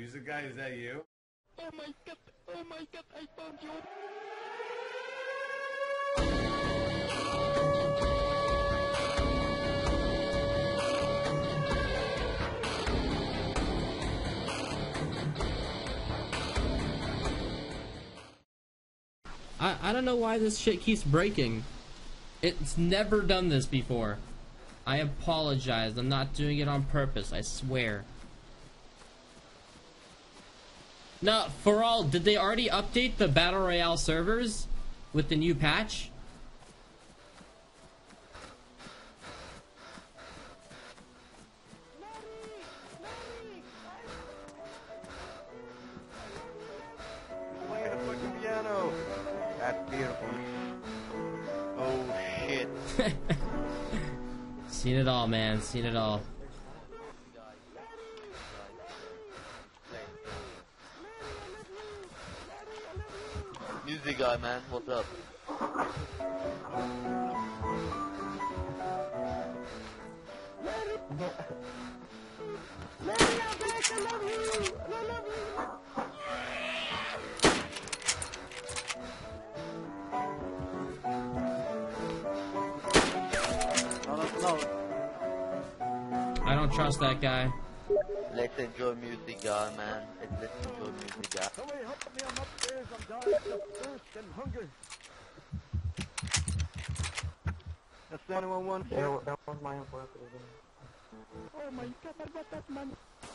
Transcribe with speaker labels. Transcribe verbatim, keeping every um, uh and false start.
Speaker 1: music guy, is that you?
Speaker 2: Oh my god, oh my god, I found you.
Speaker 3: I, I don't know why this shit keeps breaking. It's never done this before. I apologize. I'm not doing it on purpose, I swear. Now, for all, did they already update the Battle Royale servers with the new patch?
Speaker 4: Play the fucking piano. That's beautiful. Oh shit.
Speaker 3: Seen it all, man. Seen it all.
Speaker 5: Music guy, man, what's up?
Speaker 3: I don't trust that guy.
Speaker 5: Let's enjoy music guy, man. Let's enjoy music guy.
Speaker 4: Somebody help me, I'm upstairs, I'm dying of thirst and hunger. That's nine one one.
Speaker 6: Yeah, that was my info.
Speaker 2: Oh my god, I got that man.